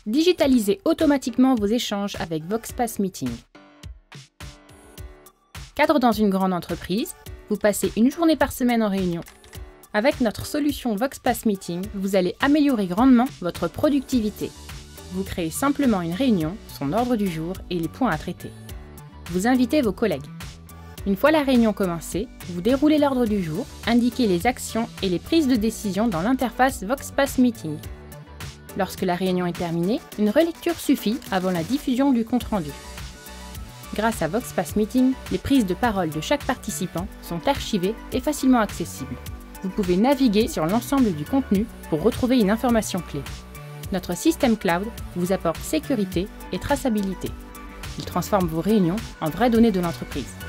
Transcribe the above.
Digitalisez automatiquement vos échanges avec VoxPass Meeting. Cadre dans une grande entreprise, vous passez une journée par semaine en réunion. Avec notre solution VoxPass Meeting, vous allez améliorer grandement votre productivité. Vous créez simplement une réunion, son ordre du jour et les points à traiter. Vous invitez vos collègues. Une fois la réunion commencée, vous déroulez l'ordre du jour, indiquez les actions et les prises de décision dans l'interface VoxPass Meeting. Lorsque la réunion est terminée, une relecture suffit avant la diffusion du compte-rendu. Grâce à VoxPass Meeting, les prises de parole de chaque participant sont archivées et facilement accessibles. Vous pouvez naviguer sur l'ensemble du contenu pour retrouver une information clé. Notre système cloud vous apporte sécurité et traçabilité. Il transforme vos réunions en vraies données de l'entreprise.